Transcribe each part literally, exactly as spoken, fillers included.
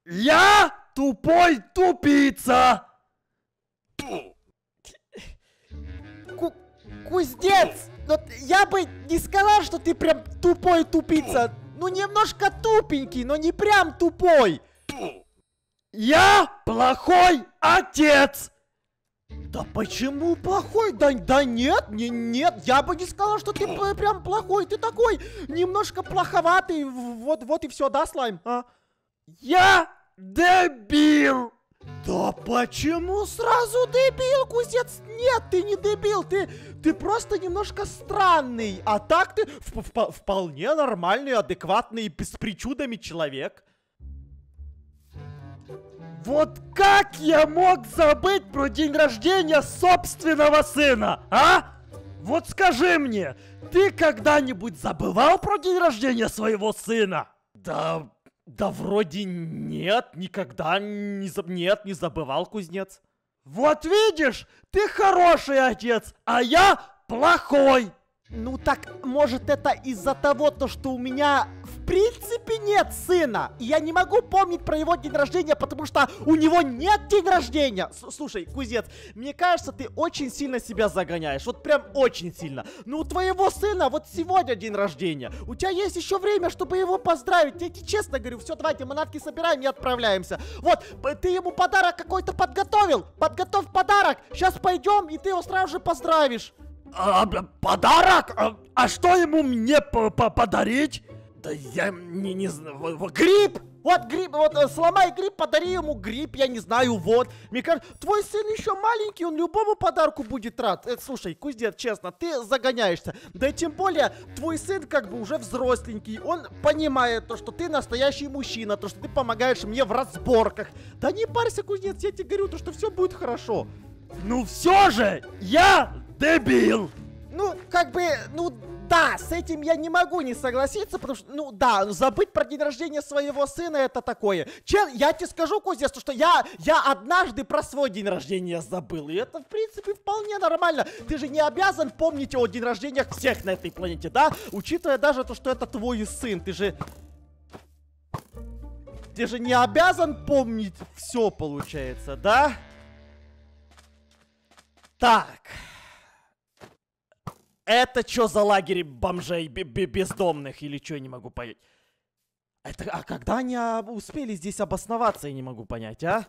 Я тупой тупица! Ку Кузнец! Но я бы не сказал, что ты прям тупой тупица. Ну, немножко тупенький, но не прям тупой. Я плохой отец! Да почему плохой? Да, да нет, не, нет, я бы не сказал, что ты прям плохой. Ты такой немножко плоховатый. Вот, вот и все, да, слайм? А? Я дебил! Да почему сразу дебил, кузнец? Нет, ты не дебил, ты, ты просто немножко странный. А так ты в, в, вполне нормальный, адекватный, с причудами человек. Вот как я мог забыть про день рождения собственного сына, а? Вот скажи мне, ты когда-нибудь забывал про день рождения своего сына? Да... Да вроде нет, никогда не, нет, не забывал, кузнец. Вот видишь, ты хороший отец, а я плохой. Ну так, может это из-за того, то, что у меня в принципе нет сына. И я не могу помнить про его день рождения, потому что у него нет день рождения. С Слушай, кузнец, мне кажется, ты очень сильно себя загоняешь. Вот прям очень сильно. Ну у твоего сына вот сегодня день рождения. У тебя есть еще время, чтобы его поздравить. Я тебе честно говорю, все, давайте манатки собираем и отправляемся. Вот, ты ему подарок какой-то подготовил. Подготовь подарок. Сейчас пойдем, и ты его сразу же поздравишь. А, подарок? А, а что ему мне подарить? Да я не, не знаю. Гриб! Вот гриб, вот сломай гриб, подари ему гриб, я не знаю, вот. Мне кажется, твой сын еще маленький, он любому подарку будет рад. Э, слушай, кузнец, честно, ты загоняешься. Да и тем более, твой сын как бы уже взросленький, он понимает то, что ты настоящий мужчина, то, что ты помогаешь мне в разборках. Да не парься, кузнец, я тебе говорю, то, что все будет хорошо. Ну все же, я дебил! Ну, как бы, ну да, с этим я не могу не согласиться, потому что, ну да, забыть про день рождения своего сына это такое. Чем, я тебе скажу, кузнец, что я, я однажды про свой день рождения забыл, и это, в принципе, вполне нормально. Ты же не обязан помнить о день рождения всех на этой планете, да? Учитывая даже то, что это твой сын, ты же... Ты же не обязан помнить все, получается, да? Так... Это что за лагерь бомжей бездомных или что, я не могу понять. Это, а когда они успели здесь обосноваться, я не могу понять, а?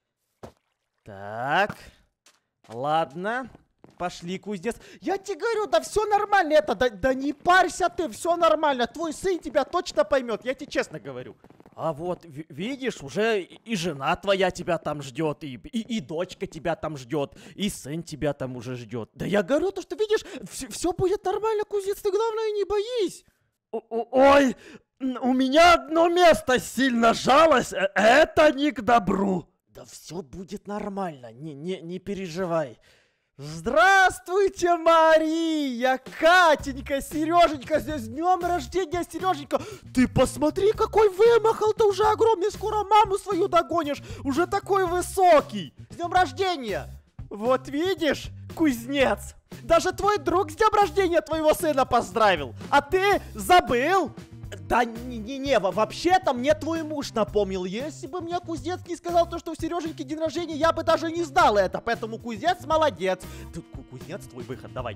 Так, ладно, пошли, кузнец. Я тебе говорю, да все нормально, это, да, да не парься ты, все нормально. Твой сын тебя точно поймет, я тебе честно говорю. А вот, видишь, уже и жена твоя тебя там ждет, и, и, и дочка тебя там ждет, и сын тебя там уже ждет. Да я говорю, то, что видишь, все, все будет нормально, кузнец, ты главное не боись. Ой, у меня одно место сильно жалось, это не к добру. Да все будет нормально, не, не, не переживай. Здравствуйте, Мария, Катенька, Сереженька, с днем рождения, Сереженька. Ты посмотри, какой вымахал, ты уже огромный, скоро маму свою догонишь, уже такой высокий. С днем рождения. Вот видишь, кузнец, даже твой друг с днем рождения твоего сына поздравил, а ты забыл. Да не-не-не, вообще-то мне твой муж напомнил. Если бы мне кузнец не сказал то, что у Сереженьки день рождения, я бы даже не знал это. Поэтому кузнец молодец. Ты, кузнец, твой выход, давай.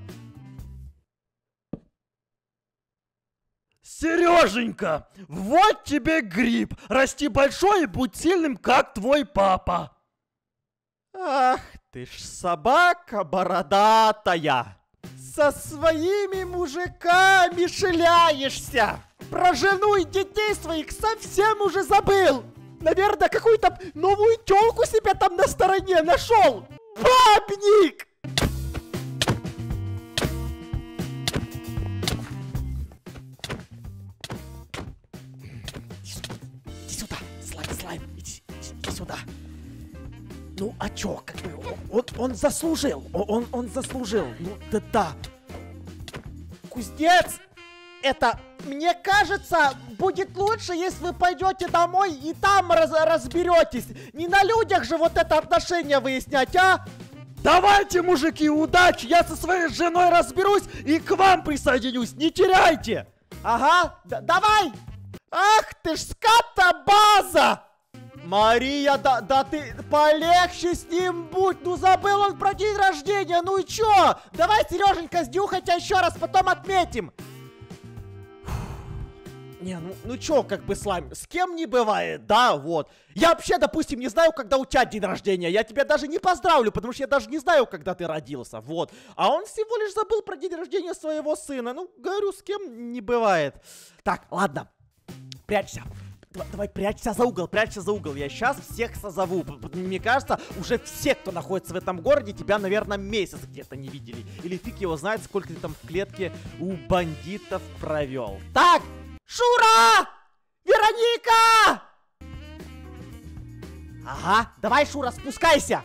Сереженька, вот тебе гриб. Расти большой и будь сильным, как твой папа. Ах, ты ж собака бородатая. Со своими мужиками шляешься. Про жену и детей своих совсем уже забыл. Наверное, какую-то новую тёлку себе там на стороне нашел. Бабник! Иди сюда, слайм, слайм, иди, иди сюда. Ну, а чё, как бы, он, он заслужил, он, он заслужил, ну, да-да. Кузнец, это, мне кажется, будет лучше, если вы пойдете домой и там раз, разберетесь. Не на людях же вот это отношение выяснять, а? Давайте, мужики, удачи, я со своей женой разберусь и к вам присоединюсь, не теряйте. Ага, давай. Ах ты ж скотобаза! Мария, да, да ты полегче с ним будь. Ну забыл он про день рождения, ну и чё? Давай, Сереженька, сдюхай тебя еще раз, потом отметим. Не, ну, ну чё, как бы, Слайм, с кем не бывает, да, вот. Я вообще, допустим, не знаю, когда у тебя день рождения. Я тебя даже не поздравлю, потому что я даже не знаю, когда ты родился, вот. А он всего лишь забыл про день рождения своего сына. Ну, говорю, с кем не бывает. Так, ладно, прячься. Давай, давай, прячься за угол, прячься за угол. Я сейчас всех созову. Мне кажется, уже все, кто находится в этом городе, тебя, наверное, месяц где-то не видели. Или фиг его знает, сколько ты там в клетке у бандитов провел. Так! Шура! Вероника! Ага, давай, Шура, спускайся.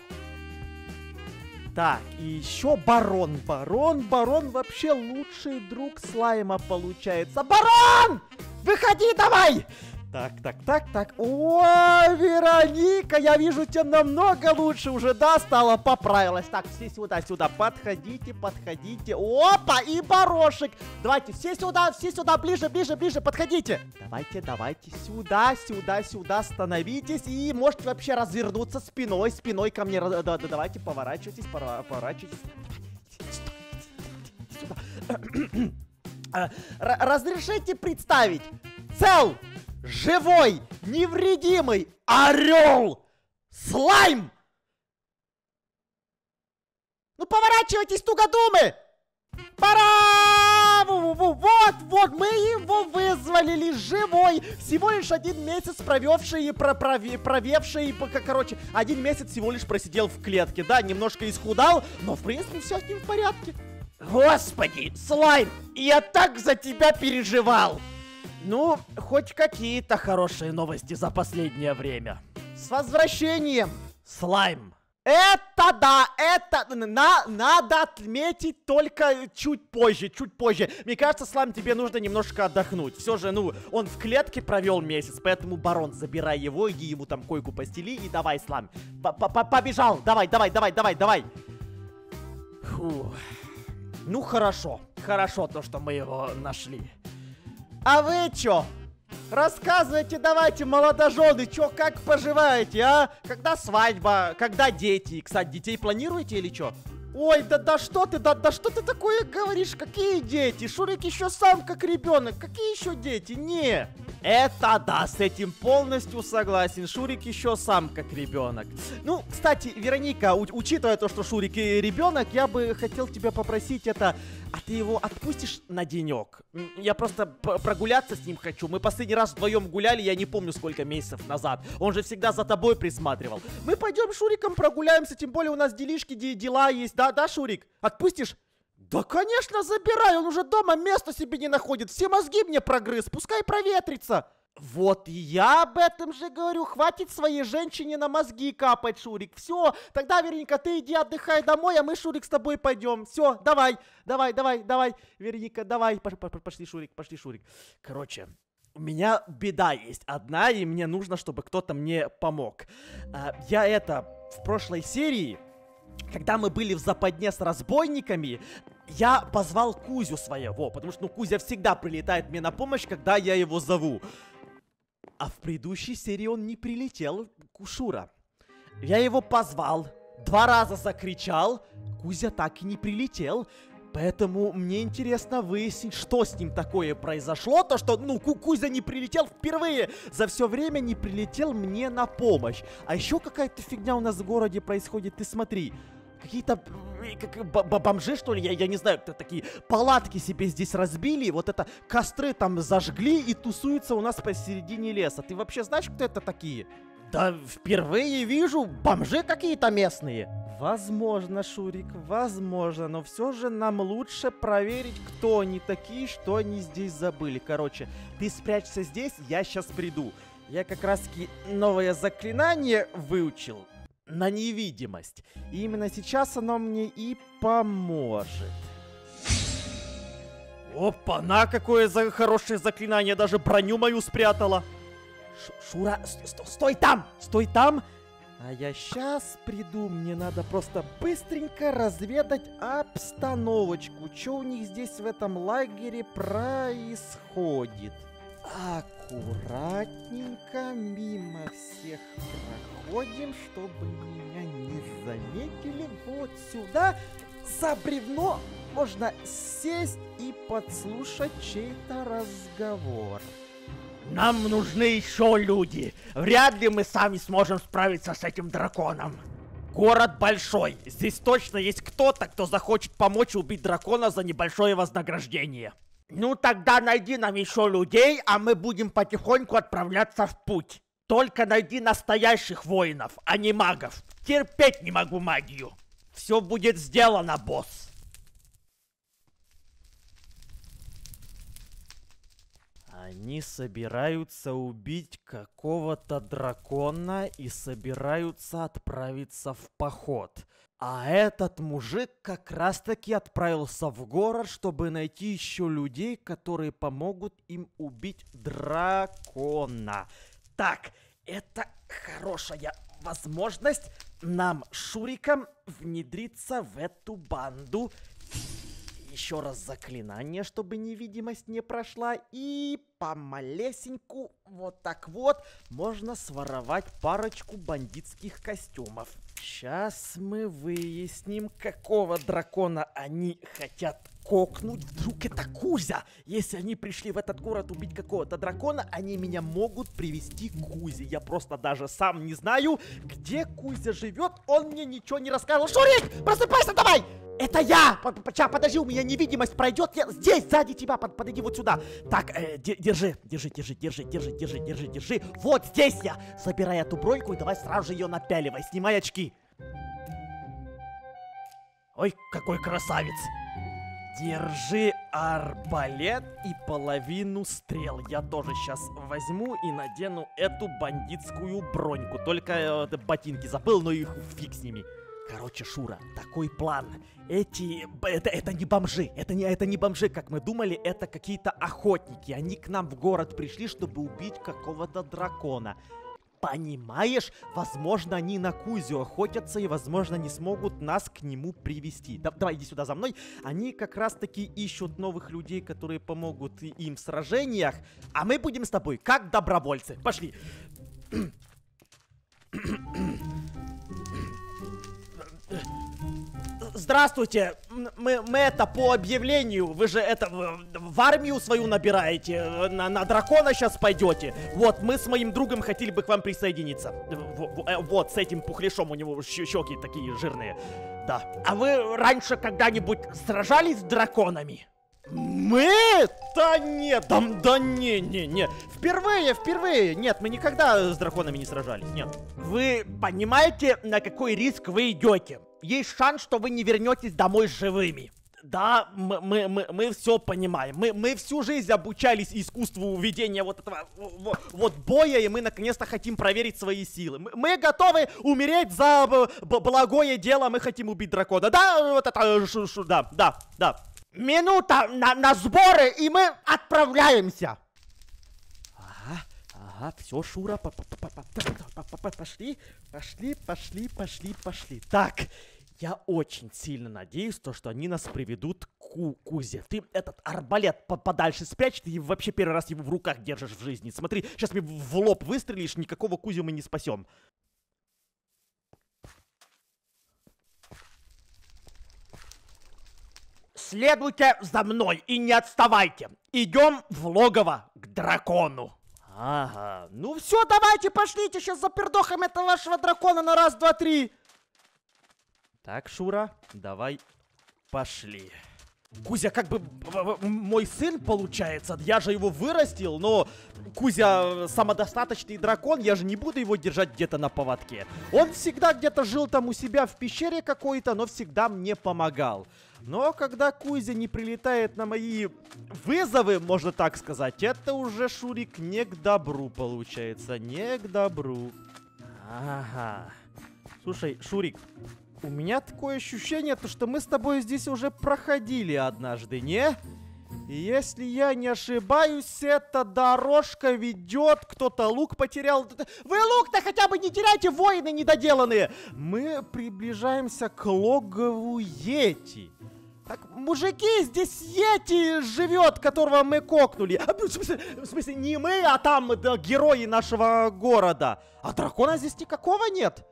Так, и еще Барон. Барон, Барон вообще лучший друг Слайма получается. Барон! Выходи давай! Так, так, так, так. О, Вероника, я вижу, тебя намного лучше уже, да, стало, поправилась. Так, все сюда, сюда, подходите, подходите. Опа, и Барошек. Давайте, все сюда, все сюда, ближе, ближе, ближе, подходите. Давайте, давайте, сюда, сюда, сюда, становитесь. И можете вообще развернуться спиной, спиной ко мне. Да, да, давайте, поворачивайтесь, поворачивайтесь. Сюда. Разрешите представить. Цел! Живой, невредимый орел! Слайм! Ну поворачивайтесь, тугодумы! Пора! Вот, вот, мы его вызволили, живой, всего лишь один месяц провевший и про провевший, короче, один месяц всего лишь просидел в клетке, да, немножко исхудал, но в принципе все с ним в порядке. Господи, Слайм, я так за тебя переживал! Ну, хоть какие-то хорошие новости за последнее время. С возвращением, Слайм. Это да, это на, надо отметить только чуть позже, чуть позже. Мне кажется, Слайм, тебе нужно немножко отдохнуть. Все же, ну, он в клетке провел месяц, поэтому, Барон, забирай его, иди ему там койку постели и давай, Слайм. Побежал, давай, давай, давай, давай, давай. Фу. Ну, хорошо, хорошо то, что мы его нашли. А вы чё? Рассказывайте, давайте, молодожены, чё, как поживаете, а? Когда свадьба, когда дети? Кстати, детей планируете или чё? Ой, да да что ты, да да что ты такое говоришь? Какие дети? Шурик еще сам как ребенок. Какие еще дети? Не. Это да, с этим полностью согласен. Шурик еще сам как ребенок. Ну, кстати, Вероника, учитывая то, что Шурик и ребенок, я бы хотел тебя попросить это... А ты его отпустишь на денек? Я просто прогуляться с ним хочу. Мы последний раз вдвоем гуляли, я не помню сколько месяцев назад. Он же всегда за тобой присматривал. Мы пойдем с Шуриком прогуляемся, тем более у нас делишки, дела есть. Да, да, Шурик? Отпустишь? Да, конечно, забирай, он уже дома места себе не находит. Все мозги мне прогрыз, пускай проветрится. Вот и я об этом же говорю. Хватит своей женщине на мозги капать, Шурик. Все, тогда, Вероника, ты иди отдыхай домой, а мы, Шурик, с тобой пойдем. Все, давай, давай, давай, давай, Вероника, давай. Пошли, Шурик, пошли, Шурик. Короче, у меня беда есть одна, и мне нужно, чтобы кто-то мне помог. Я это, в прошлой серии... Когда мы были в западне с разбойниками, я позвал Кузю своего, потому что, ну, Кузя всегда прилетает мне на помощь, когда я его зову. А в предыдущей серии он не прилетел, Кушура. Я его позвал, два раза закричал, Кузя так и не прилетел. Поэтому мне интересно выяснить, что с ним такое произошло. То, что, ну, Ку Кузя не прилетел впервые. За все время не прилетел мне на помощь. А еще какая-то фигня у нас в городе происходит. Ты смотри. Какие-то как, бомжи, что ли, я, я не знаю, кто такие. Палатки себе здесь разбили. Вот это костры там зажгли и тусуются у нас посередине леса. Ты вообще знаешь, кто это такие? Да впервые вижу, бомжи какие-то местные. Возможно, Шурик, возможно, но все же нам лучше проверить, кто они такие, что они здесь забыли. Короче, ты спрячься здесь, я сейчас приду. Я как раз-таки новое заклинание выучил на невидимость. И именно сейчас оно мне и поможет. Опа, на какое за хорошее заклинание, даже броню мою спрятала. Шура, стой, стой там, стой там. А я сейчас приду, мне надо просто быстренько разведать обстановочку. Что у них здесь в этом лагере происходит? Аккуратненько мимо всех проходим, чтобы меня не заметили. Вот сюда за бревно можно сесть и подслушать чей-то разговор. Нам нужны еще люди. Вряд ли мы сами сможем справиться с этим драконом. Город большой. Здесь точно есть кто-то, кто захочет помочь убить дракона за небольшое вознаграждение. Ну тогда найди нам еще людей, а мы будем потихоньку отправляться в путь. Только найди настоящих воинов, а не магов. Терпеть не могу магию. Все будет сделано, босс. Они собираются убить какого-то дракона и собираются отправиться в поход. А этот мужик как раз-таки отправился в город, чтобы найти еще людей, которые помогут им убить дракона. Так, это хорошая возможность нам, Шурикам, внедриться в эту банду. Еще раз заклинание, чтобы невидимость не прошла. И помалесеньку, вот так вот, можно своровать парочку бандитских костюмов. Сейчас мы выясним, какого дракона они хотят кокнуть. Вдруг это Кузя? Если они пришли в этот город убить какого-то дракона, они меня могут привести к Кузе. Я просто даже сам не знаю, где Кузя живет. Он мне ничего не рассказывал. Шурик, просыпайся давай! Это я! Сейчас, подожди, у меня невидимость пройдет. Я здесь, сзади тебя, под, подойди вот сюда. Так, э, держи, держи, держи, держи, держи, держи, держи, держи. Вот здесь я. Собирай эту броньку и давай сразу же ее напяливай. Снимай очки. Ой, какой красавец. Держи арбалет и половину стрел. Я тоже сейчас возьму и надену эту бандитскую броньку. Только э, ботинки забыл, но их фиг с ними. Короче, Шура, такой план. Эти... Это, это не бомжи. Это не, это не бомжи, как мы думали. Это какие-то охотники. Они к нам в город пришли, чтобы убить какого-то дракона. Понимаешь? Возможно, они на Кузю охотятся и, возможно, не смогут нас к нему привести. Да, давай, иди сюда за мной. Они как раз-таки ищут новых людей, которые помогут им в сражениях. А мы будем с тобой как добровольцы. Пошли. Здравствуйте, мы, мы это по объявлению, вы же это в, в армию свою набираете, на, на дракона сейчас пойдете. Вот, мы с моим другом хотели бы к вам присоединиться. В, в, вот, с этим пухляшом, у него щеки такие жирные. Да. А вы раньше когда-нибудь сражались с драконами? Мы? Да нет, да, да не, не, не. Впервые, впервые. Нет, мы никогда с драконами не сражались, нет. Вы понимаете, на какой риск вы идете? Есть шанс, что вы не вернетесь домой живыми. Да, мы, мы, мы, мы все понимаем. Мы, мы всю жизнь обучались искусству ведения вот этого вот, вот боя, и мы наконец-то хотим проверить свои силы. Мы, мы готовы умереть за благое дело, мы хотим убить дракона. Да, вот это, шу, шу, да, да, да. Минута на, на сборы, и мы отправляемся. Ага, ага, все, Шура, пошли, пошли, пошли, пошли, пошли. Так, я очень сильно надеюсь, то, что они нас приведут к Кузе. Ты этот арбалет подальше спрячь, ты вообще первый раз его в руках держишь в жизни. Смотри, сейчас мне в лоб выстрелишь, никакого Кузю мы не спасем. Следуйте за мной и не отставайте. Идем в логово к дракону. Ага, ну все, давайте пошлите, сейчас запердохаем этого вашего дракона на раз, два, три. Так, Шура, давай пошли. Кузя как бы мой сын получается, я же его вырастил, но Кузя самодостаточный дракон, я же не буду его держать где-то на поводке. Он всегда где-то жил там у себя в пещере какой-то, но всегда мне помогал. Но когда Кузя не прилетает на мои вызовы, можно так сказать, это уже, Шурик, не к добру получается, не к добру. Ага. Слушай, Шурик, у меня такое ощущение, то, что мы с тобой здесь уже проходили однажды, не? И если я не ошибаюсь, эта дорожка ведет, кто-то лук потерял. Вы лук-то хотя бы не теряйте, воины недоделанные! Мы приближаемся к логову Йети. Так, мужики, здесь Йети живет, которого мы кокнули. А, в, смысле, в смысле, не мы, а там да, герои нашего города. А дракона здесь никакого нет.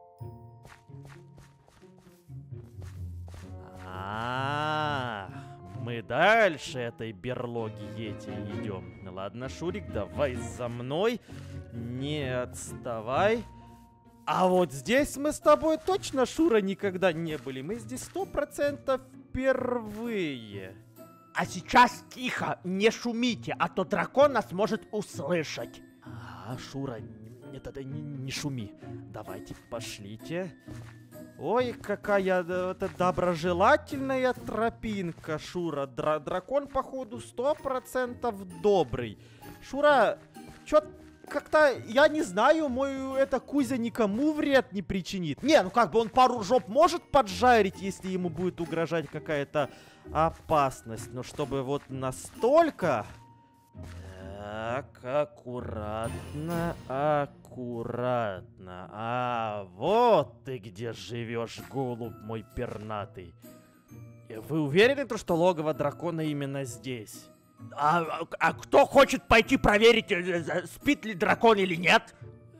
А, мы дальше этой берлоги Йети идем. Ладно, Шурик, давай за мной. Не отставай. А вот здесь мы с тобой точно, Шура, никогда не были. Мы здесь сто процентов впервые. А сейчас тихо, не шумите, а то дракон нас может услышать. А, Шура, не, не, не, не шуми. Давайте, пошлите. Ой, какая это доброжелательная тропинка, Шура. Дра дракон, походу, сто процентов добрый. Шура, чё как-то, я не знаю, мой это Кузя никому вред не причинит. Не, ну как бы он пару жоп может поджарить, если ему будет угрожать какая-то опасность. Но чтобы вот настолько... Так, аккуратно, аккуратно. А, вот ты где живешь, голубь мой пернатый. Вы уверены, что логово дракона именно здесь? А, а кто хочет пойти проверить, спит ли дракон или нет?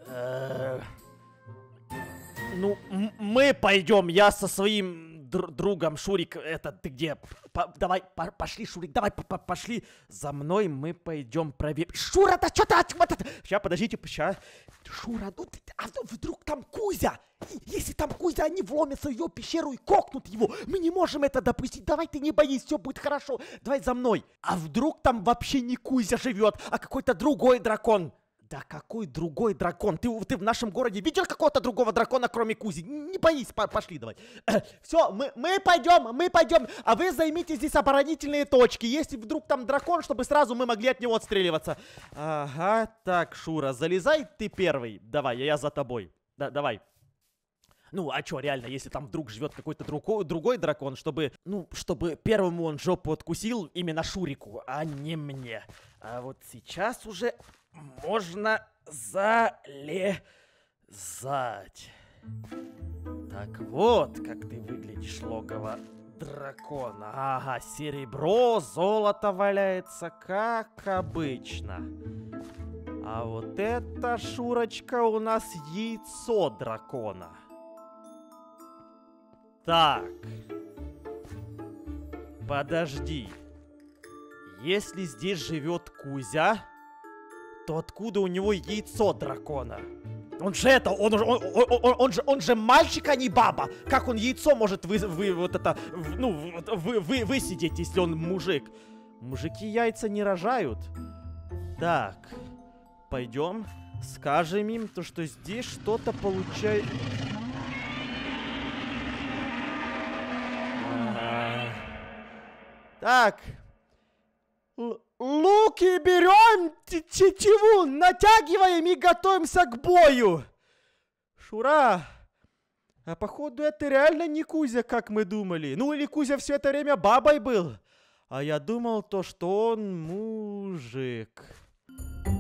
Ну, мы пойдем, я со своим др другом, Шурик, это ты где? По давай, по пошли, Шурик, давай, по по пошли. За мной мы пойдем проверить. Шура, да что ты? Сейчас, подождите, сейчас. Шура, ну ты, а вдруг там Кузя? Если там Кузя, они вломятся в ее пещеру и кокнут его. Мы не можем это допустить. Давай, ты не боись, все будет хорошо. Давай за мной. А вдруг там вообще не Кузя живет, а какой-то другой дракон? Да какой другой дракон? Ты, ты в нашем городе видел какого-то другого дракона, кроме Кузи? Не боись, по пошли давай. Все, мы, мы пойдем, мы пойдем. А вы займите здесь оборонительные точки. Если вдруг там дракон, чтобы сразу мы могли от него отстреливаться. Ага, так, Шура, залезай ты первый. Давай, я за тобой. Да, давай. Ну, а чё, реально, если там вдруг живет какой-то другой, другой дракон, чтобы, ну, чтобы первому он жопу откусил именно Шурику, а не мне. А вот сейчас уже можно залезать. Так вот, как ты выглядишь, логово дракона. Ага, серебро, золото валяется, как обычно. А вот это, Шурочка, у нас яйцо дракона. Так. Подожди. Если здесь живет Кузя, то откуда у него яйцо дракона? Он же это, он, он, он, он, он, же, он же мальчик, а не баба. Как он яйцо может вы, вы вот это, ну, вы, вы, высидеть, если он мужик? Мужики яйца не рожают. Так, пойдем, скажем им, то, что здесь что-то получает. Так. Л луки берем, тетиву натягиваем и готовимся к бою. Шура, а походу это реально не Кузя, как мы думали. Ну или Кузя все это время бабой был. А я думал то, что он мужик.